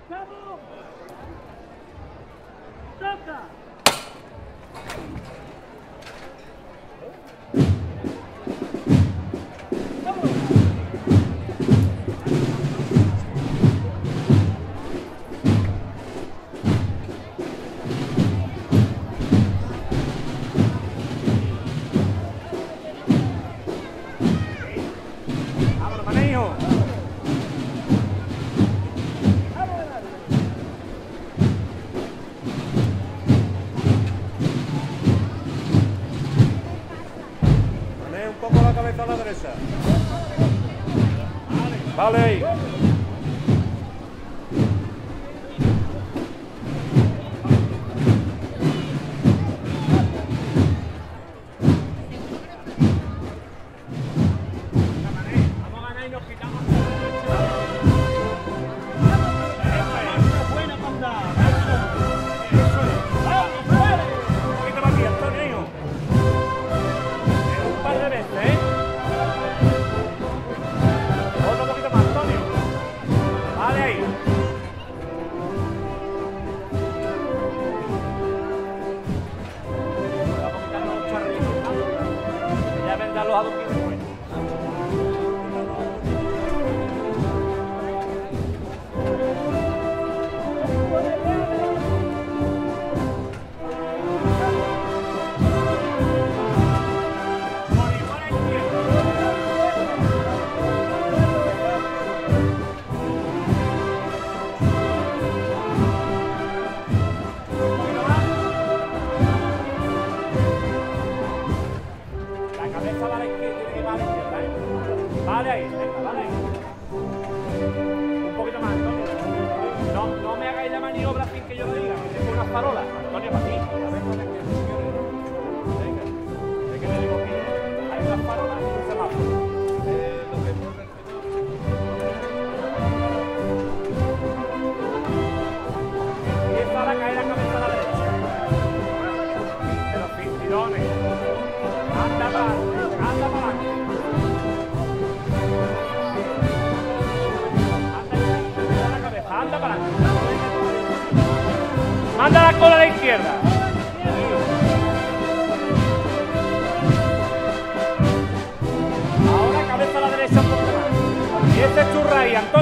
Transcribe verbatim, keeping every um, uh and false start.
Vale ahí. Vamos a ganar y nos quitamos. Buena panda. Eso es. Un poquito más aquí, Antonio. Un par de veces, ¿eh? Otro poquito más, Antonio. Vale ahí. Vamos a quitar los charritos. Ya vendrán los adultos después. Vale ahí, venga, vale ahí. Un poquito más, Antonio. No, no me hagáis la maniobra sin que yo lo diga, que tengo unas farolas. Antonio, para ti. A ver, con el que venga, es que le digo que hay unas farolas y un semáforo. Eh, lo que mueve el y es para caer la cabeza a la derecha. De los pintirones. Anda para adelante, anda para adelante. Anda para adelante. Manda la cola a la izquierda. Ahora cabeza a la derecha un poco más. Y este churra ahí, Antonio.